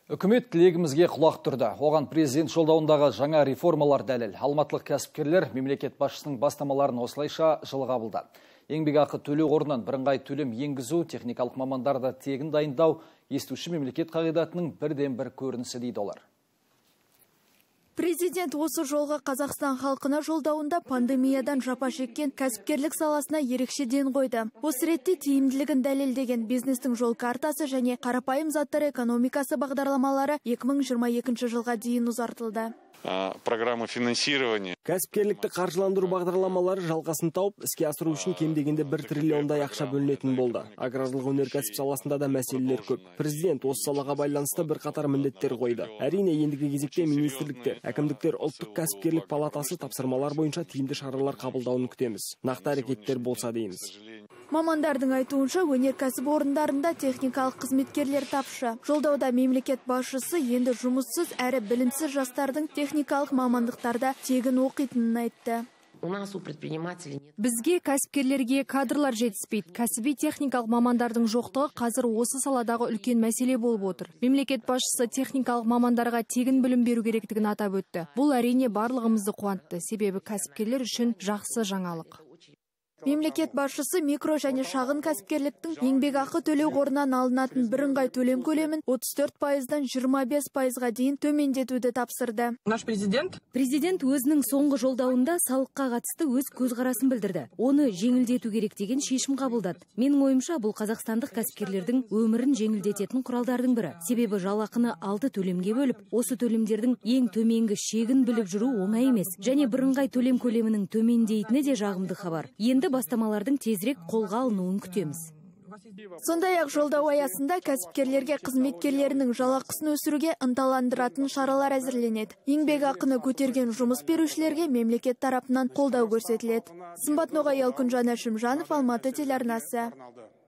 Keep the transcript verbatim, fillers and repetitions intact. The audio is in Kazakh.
Үкімет тілегімізге құлақ түрді. Оған президент жолдауындағы жаңа реформалар дәлел. Алматылық кәсіпкерлер мемлекет басшысының бастамаларын осылайша жылы қабылдады. Еңбекақы төлеу қорынан бірыңғай төлем енгізу, техникалық мамандарды тегін дайындау, естуші мемлекет қағидатының бірден бір көрінісі дейді олар. Президент осы жолға Қазақстан халқына жолдауында пандемиядан жапа шеккен кәсіпкерлік саласына ерекше ден қойды. Осы ретте тиімділігін дәлелдеген бизнестің жол картасы және қарапайым заттар экономикасы бағдарламалары екі мың жиырма екінші жылға дейін ұзартылды. Программа финансирования. Кәсіпкерлікті қаржыландыру бағдарламалары жалғасын тауып, іске асыру үшін кем дегенде бір триллиондай ақша бөлінетін болды. Аграрлық өнеркәсіп саласында да мәселелер көп. Президент осы салаға байланысты бірқатар міндеттер қойды. Әрине, ендігі кезекте министрліктер, әкімдіктер, ұлттық кәсіпкерлік палатасы тапсырмалар бойынша тиімді шаралар қабылдауын күтеміз. Нақты әрекеттер болса дейміз. Мамандардың айтуынша, өнеркәсіп орындарында техникалық қызметкерлер тапшы. Жолдауда мемлекет басшысы енді жұмыссыз әрі білімсіз жастардың техникалық мамандықтарда тегін оқитынын айтты. Бізге кәсіпкерлерге кадрлар жетіспейді. Кәсіби техникалық мамандардың жоқтығы қазір осы саладағы үлкен мәселе болып отыр. Мемлекет басшысы техникалық мамандарға тегін білім беру керектігін атап өтті. Бұл әрине барлығымызды қуантты, себебі кәсіпкерлер үшін жақсы жаңалық. Мемлекет басшысы микро және шағын кәсіпкерліктің еңбекақы төлеу қорынан алынатын бірыңғай төлем көлемін отыз төрт пайыздан жиырма бес пайызға дейін төмендетуді тапсырды. Наш президент Президент өзінің соңғы жолдауында салыққа қатысты өз көзқарасын білдірді. Оны жеңілдету керек деген шешім қабылдады. Менің ойымша, бұл қазақстандық кәсіпкерлердің өмірін жеңілдететін құралдардың бірі. Себебі жалақыны алты төлемге бөліп, осы төлемдердің ең төменгі шегін біліп жүру оңай емес. Және бірыңғай төлем көлемінің төмендейтіні де жағымды хабар. Енді бастамалардың тезірек қолға алынуын күтеміз. Сондай-ақ жолдау аясында кәсіпкерлерге қызметкерлерінің жалақысын өсіруге ынталандыратын шаралар әзірленеді. Еңбекақыны көтерген жұмыс берушілерге мемлекет тарапынан қолдау көрсетіледі. Сымбат Ноғай, Күнжан Әшімжанов, Алматы телеарнасы.